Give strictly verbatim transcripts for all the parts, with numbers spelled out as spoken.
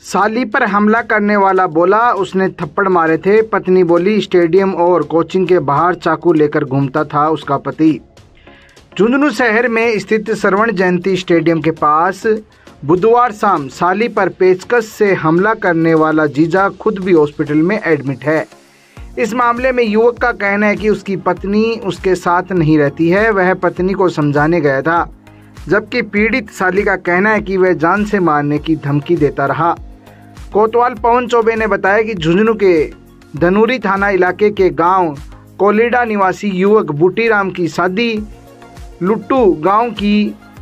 साली पर हमला करने वाला बोला उसने थप्पड़ मारे थे। पत्नी बोली स्टेडियम और कोचिंग के बाहर चाकू लेकर घूमता था उसका पति। झुंझुनू शहर में स्थित स्वर्ण जयंती स्टेडियम के पास बुधवार शाम साली पर पेचकस से हमला करने वाला जीजा खुद भी हॉस्पिटल में एडमिट है। इस मामले में युवक का कहना है कि उसकी पत्नी उसके साथ नहीं रहती है, वह पत्नी को समझाने गया था, जबकि पीड़ित साली का कहना है कि वह जान से मारने की धमकी देता रहा। कोतवाल पवन चौबे ने बताया कि झुंझुनू के धनूरी थाना इलाके के गांव कोलिडा निवासी युवक बूटीराम की शादी लुट्टू गांव की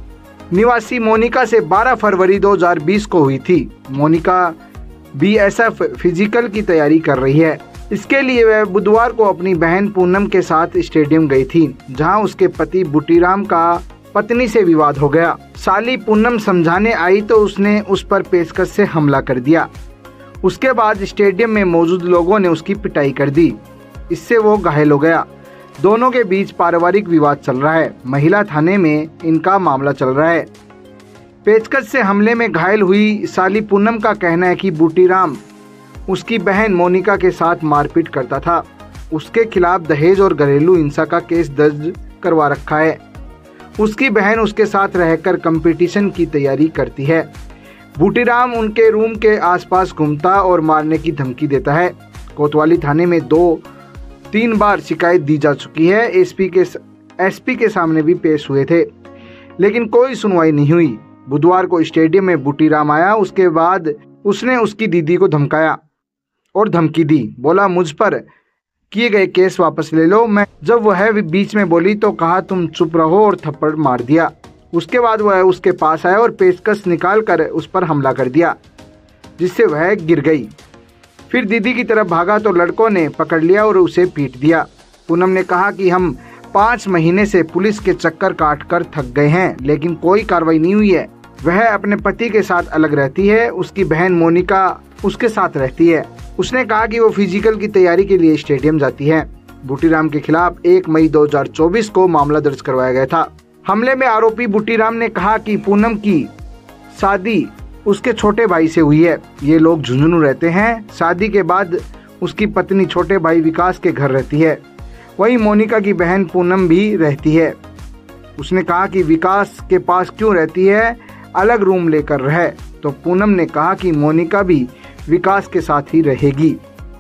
निवासी मोनिका से बारह फरवरी दो हज़ार बीस को हुई थी। Monika B S F physical की तैयारी कर रही है। इसके लिए वह बुधवार को अपनी बहन पूनम के साथ स्टेडियम गई थी, जहां उसके पति बूटीराम का पत्नी से विवाद हो गया। साली पूनम समझाने आई तो उसने उस पर पेचकस से हमला कर दिया। उसके बाद स्टेडियम में मौजूद लोगों ने उसकी पिटाई कर दी, इससे वो घायल हो गया। दोनों के बीच पारिवारिक विवाद चल रहा है। महिला थाने में इनका मामला चल रहा है। पेचकस से हमले में घायल हुई साली पूनम का कहना है कि बूटीराम उसकी बहन मोनिका के साथ मारपीट करता था। उसके खिलाफ दहेज और घरेलू हिंसा का केस दर्ज करवा रखा है। उसकी बहन उसके साथ रहकर कंपटीशन की तैयारी करती है। बूटीराम उनके रूम के आसपास घूमता और मारने की धमकी देता है। कोतवाली थाने में दो तीन बार शिकायत दी जा चुकी है। एसपी के एसपी के सामने भी पेश हुए थे, लेकिन कोई सुनवाई नहीं हुई। बुधवार को स्टेडियम में बूटीराम आया। उसके बाद उसने उसकी दीदी को धमकाया और धमकी दी। बोला मुझ पर किए गए केस वापस ले लो। मैं जब वह बीच में बोली तो कहा तुम चुप रहो और थप्पड़ मार दिया। उसके बाद वह उसके पास आया और पेचकस निकाल कर उस पर हमला कर दिया, जिससे वह गिर गई। फिर दीदी की तरफ भागा तो लड़कों ने पकड़ लिया और उसे पीट दिया। पूनम ने कहा कि हम पाँच महीने से पुलिस के चक्कर काट कर थक गए हैं, लेकिन कोई कार्रवाई नहीं हुई है। वह अपने पति के साथ अलग रहती है। उसकी बहन मोनिका उसके साथ रहती है। उसने कहा कि वो फिजिकल की तैयारी के लिए स्टेडियम जाती है। बूटीराम के खिलाफ एक मई दो हज़ार चौबीस को मामला दर्ज करवाया गया था। हमले में आरोपी बूटीराम ने कहा कि पूनम की शादी उसके छोटे भाई से हुई है। ये लोग झुंझुनू रहते हैं। शादी के बाद उसकी पत्नी छोटे भाई विकास के घर रहती है। वहीं मोनिका की बहन पूनम भी रहती है। उसने कहा कि विकास के पास क्यों रहती है, अलग रूम लेकर रहे। तो पूनम ने कहा कि मोनिका भी विकास के साथ ही रहेगी।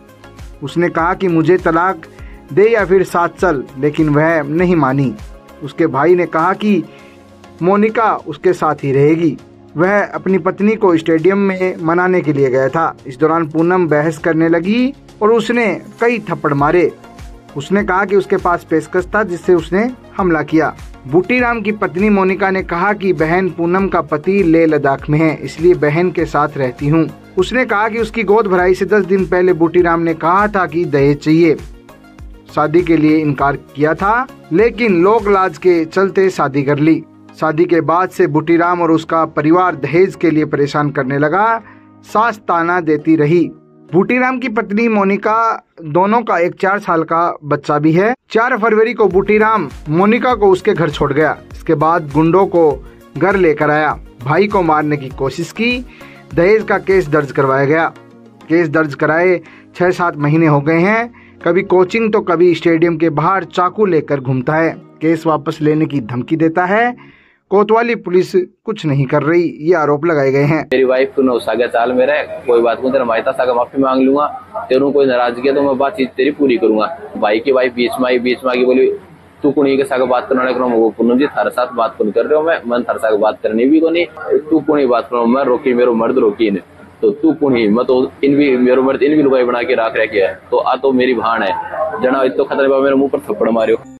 उसने कहा कि मुझे तलाक दे या फिर साथ चल, लेकिन वह नहीं मानी। उसके भाई ने कहा कि मोनिका उसके साथ ही रहेगी। वह अपनी पत्नी को स्टेडियम में मनाने के लिए गया था। इस दौरान पूनम बहस करने लगी और उसने कई थप्पड़ मारे। उसने कहा कि उसके पास पेचकस था, जिससे उसने हमला किया। बूटीराम की पत्नी मोनिका ने कहा कि बहन पूनम का पति लेह लद्दाख में है, इसलिए बहन के साथ रहती हूँ। उसने कहा कि उसकी गोद भराई से दस दिन पहले बूटीराम ने कहा था कि दहेज चाहिए। शादी के लिए इनकार किया था, लेकिन लोक लाज के चलते शादी कर ली। शादी के बाद से बूटीराम और उसका परिवार दहेज के लिए परेशान करने लगा। सास ताना देती रही। बूटीराम की पत्नी मोनिका दोनों का एक चार साल का बच्चा भी है। चार फरवरी को बूटीराम मोनिका को उसके घर छोड़ गया। इसके बाद गुंडों को घर लेकर आया, भाई को मारने की कोशिश की। दहेज का केस दर्ज करवाया गया। केस दर्ज कराए छह सात महीने हो गए हैं। कभी कोचिंग तो कभी स्टेडियम के बाहर चाकू लेकर घूमता है। केस वापस लेने की धमकी देता है। कोतवाली पुलिस कुछ नहीं कर रही, ये आरोप लगाए गए हैं। मेरी वाइफ को सागा चाल में रहे, कोई बात नहीं, तेरा मायता सागा माफी मांग लूंगा। तेरू कोई नाराजगी है तो मैं बातचीत तेरी पूरी करूंगा। भाई की वाइफ बीच में आई, बीच में आगे बोली तू कुणी के साथ बात करने लगा। वो पूनम जी थारे साथ बात कौन कर रहे हो, मैं मन थारे साथ बात करनी भी को नहीं। तू कुणी बात करो, मैं रोकी, मेरो मर्द रोकी ने तो तू कुणी मैं तो इन भी मेरो मर्द इन भी लुगाई बना के रख रखे है। तो आ तो मेरी भान है जना, इतो खतरे मेरे मुंह पर थप्पड़ मारियो।